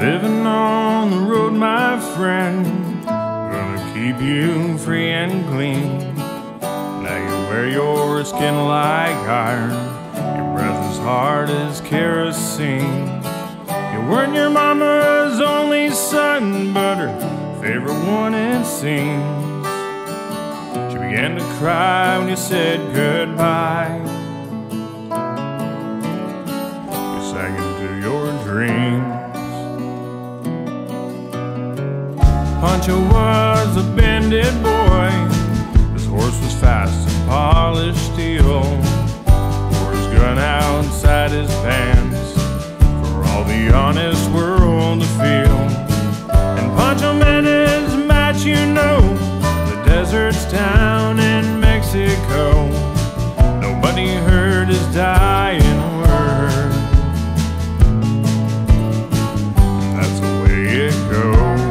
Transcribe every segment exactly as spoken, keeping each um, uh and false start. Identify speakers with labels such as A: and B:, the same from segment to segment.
A: Living on the road, my friend, gonna keep you free and clean. Now you wear your skin like iron, your breath as hard as kerosene. You weren't your mama's only son, but her favorite one, it seems. She began to cry when you said goodbye. You sang into your dreams. Pancho was a bandit boy. His horse was fast as polished steel. Wore his gun outside his pants for all the honest world to feel. And Pancho met his match, you know, the desert's town in Mexico. Nobody heard his dying word. And that's the way it goes.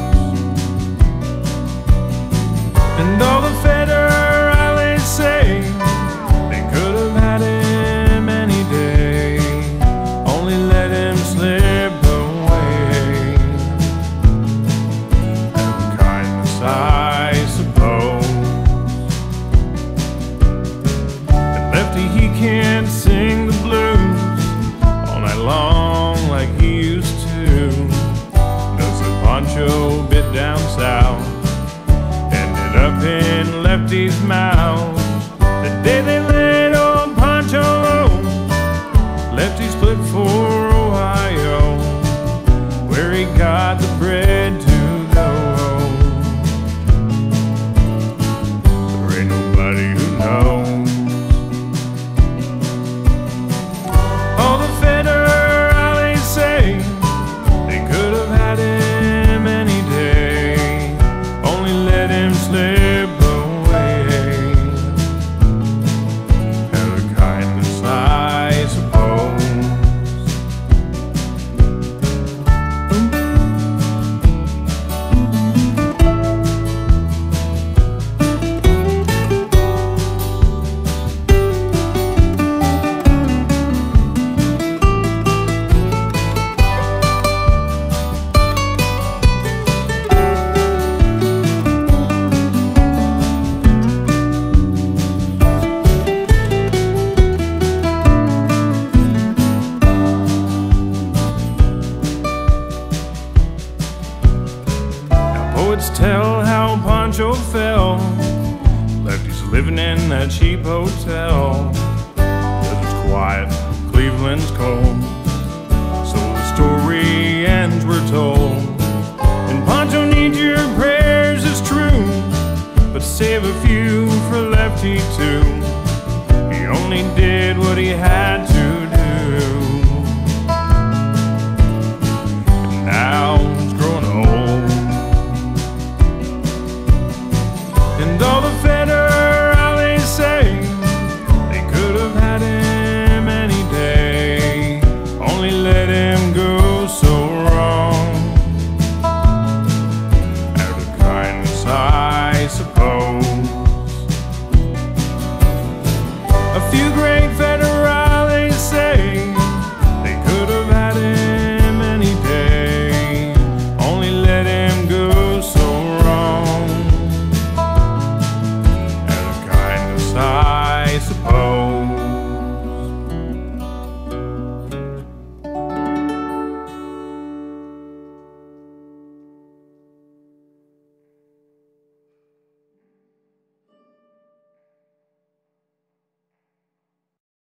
A: And all the federales say they could have had him any day, only let him slip away. Out of kindness, I suppose. And Lefty, he can't sing the blues all night long like he used to. Does the Pancho bit down south up in Lefty's mouth? The day they let old Pancho low, Lefty split for Ohio, where he got the bread to go. There ain't nobody who knows. All the federales say they could have had him any day, only let him slip away. Out of kindness, I suppose. Poets tell how Pancho fell. Lefty's living in that cheap hotel. Desert's quiet, Cleveland's cold, so the story ends, we're told. And Pancho needs your prayers, it's true, but save a few for Lefty too. He only did what he had to do, and now he's growing old. And all the federales say they could have had him any day, only let him go so wrong. Out of kindness, I suppose. A few great federales say they could have had him any day, only let him go so wrong. I suppose.